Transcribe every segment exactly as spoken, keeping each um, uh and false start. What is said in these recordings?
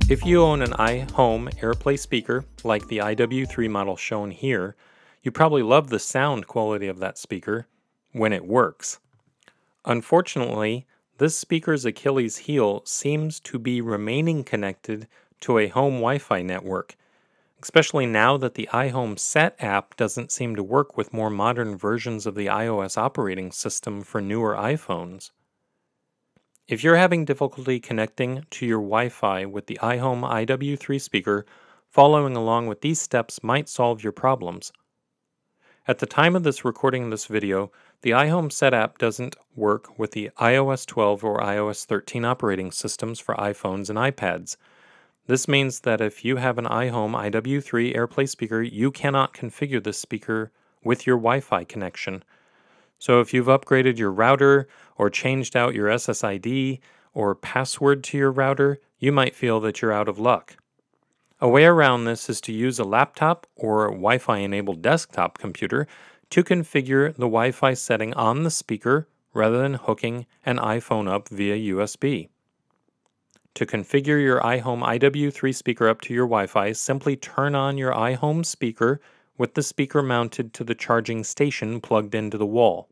If you own an iHome Airplay speaker, like the I W three model shown here, you probably love the sound quality of that speaker when it works. Unfortunately, this speaker's Achilles heel seems to be remaining connected to a home Wi-Fi network, especially now that the iHome Set app doesn't seem to work with more modern versions of the iOS operating system for newer iPhones. If you're having difficulty connecting to your Wi-Fi with the iHome I W three speaker, following along with these steps might solve your problems. At the time of this recording of this video, the iHome Set app doesn't work with the i O S twelve or i O S thirteen operating systems for iPhones and iPads. This means that if you have an iHome I W three Airplay speaker, you cannot configure this speaker with your Wi-Fi connection. So if you've upgraded your router or changed out your S S I D or password to your router, you might feel that you're out of luck. A way around this is to use a laptop or Wi-Fi enabled desktop computer to configure the Wi-Fi setting on the speaker rather than hooking an iPhone up via U S B. To configure your iHome I W three speaker up to your Wi-Fi, simply turn on your iHome speaker with the speaker mounted to the charging station plugged into the wall.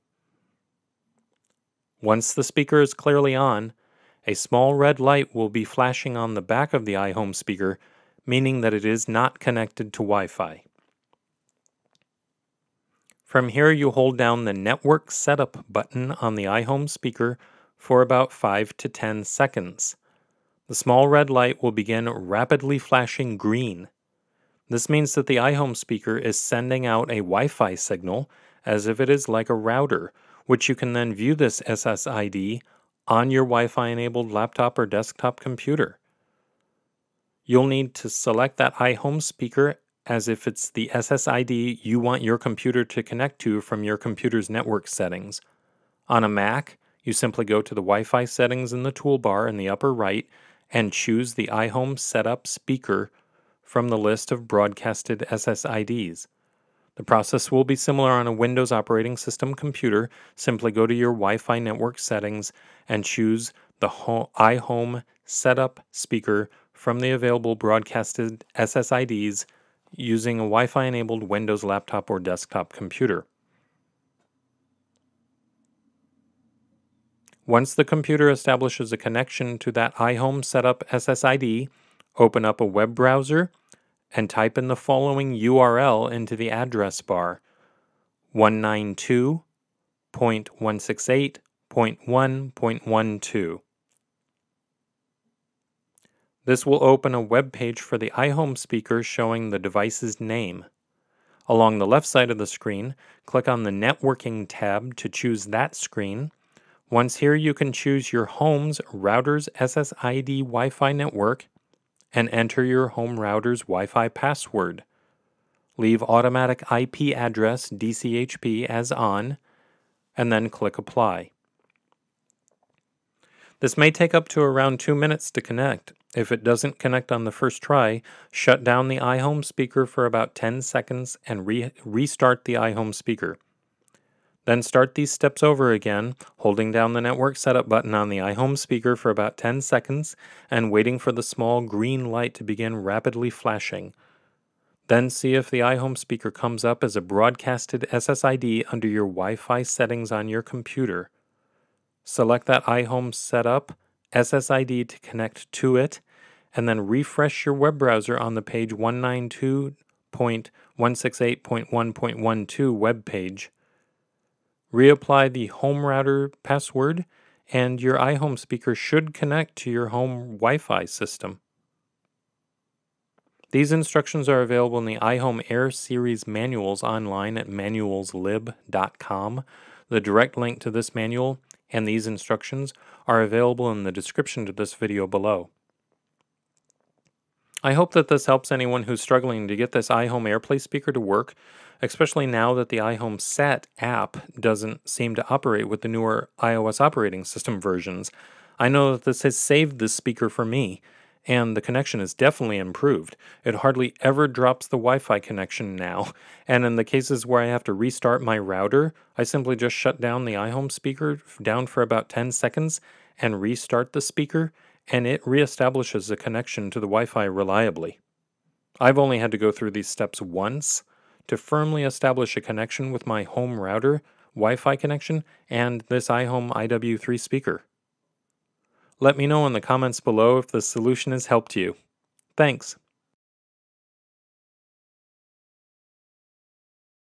Once the speaker is clearly on, a small red light will be flashing on the back of the iHome speaker, meaning that it is not connected to Wi-Fi. From here, you hold down the Network Setup button on the iHome speaker for about five to ten seconds. The small red light will begin rapidly flashing green. This means that the iHome speaker is sending out a Wi-Fi signal as if it is like a router, which you can then view this S S I D on your Wi-Fi enabled laptop or desktop computer. You'll need to select that iHome speaker as if it's the S S I D you want your computer to connect to from your computer's network settings. On a Mac, you simply go to the Wi-Fi settings in the toolbar in the upper right and choose the iHome Setup Speaker from the list of broadcasted S S I Ds. The process will be similar on a Windows operating system computer. Simply go to your Wi-Fi network settings and choose the iHome Setup Speaker from the available broadcasted S S I Ds using a Wi-Fi enabled Windows laptop or desktop computer. Once the computer establishes a connection to that iHome Setup S S I D, open up a web browser and type in the following U R L into the address bar: one ninety-two dot one sixty-eight dot one dot twelve. This will open a web page for the iHome speaker showing the device's name. Along the left side of the screen, click on the Networking tab to choose that screen. Once here, you can choose your home's router's S S I D Wi-Fi network and enter your home router's Wi-Fi password. Leave automatic I P address D C H P as on, and then click Apply. This may take up to around two minutes to connect. If it doesn't connect on the first try, shut down the iHome speaker for about ten seconds and re restart the iHome speaker. Then start these steps over again, holding down the Network Setup button on the iHome speaker for about ten seconds and waiting for the small green light to begin rapidly flashing. Then see if the iHome speaker comes up as a broadcasted S S I D under your Wi-Fi settings on your computer. Select that iHome Setup S S I D to connect to it, and then refresh your web browser on the page one ninety-two dot one sixty-eight dot one dot twelve web page. Reapply the home router password, and your iHome speaker should connect to your home Wi-Fi system. These instructions are available in the iHome Air Series manuals online at manuals lib dot com. The direct link to this manual and these instructions are available in the description to this video below. I hope that this helps anyone who's struggling to get this iHome Airplay speaker to work, especially now that the iHome Set app doesn't seem to operate with the newer iOS operating system versions. I know that this has saved this speaker for me, and the connection is definitely improved. It hardly ever drops the Wi-Fi connection now, and in the cases where I have to restart my router, I simply just shut down the iHome speaker down for about ten seconds and restart the speaker, and it reestablishes a connection to the Wi-Fi reliably. I've only had to go through these steps once to firmly establish a connection with my home router, Wi-Fi connection, and this iHome I W three speaker. Let me know in the comments below if the solution has helped you. Thanks.